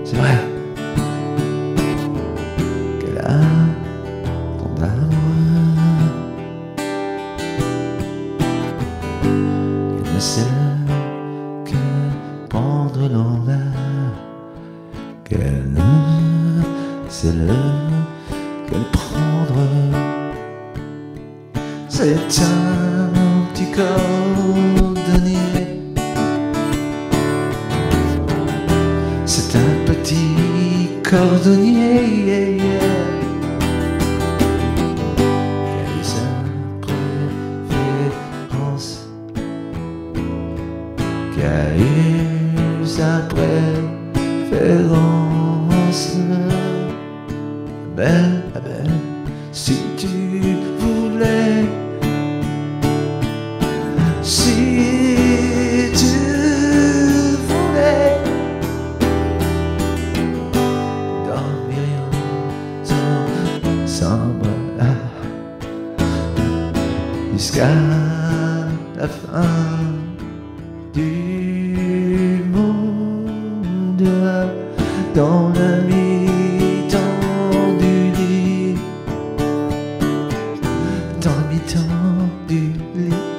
C'est vrai qu'elle a ton amour. Elle ne sait que prendre l'en main, qu'elle ne sait que le prendre. C'est un petit cordonnier, c'est un petit cordonnier, yeah, yeah, qui a eu sa préférence, qui a eu sa préférence. Belle, belle, si tu voulais, si tu voulais dormir ensemble jusqu'à la fin du monde, dans la mi-temps du lit, dans la mi-temps du lit.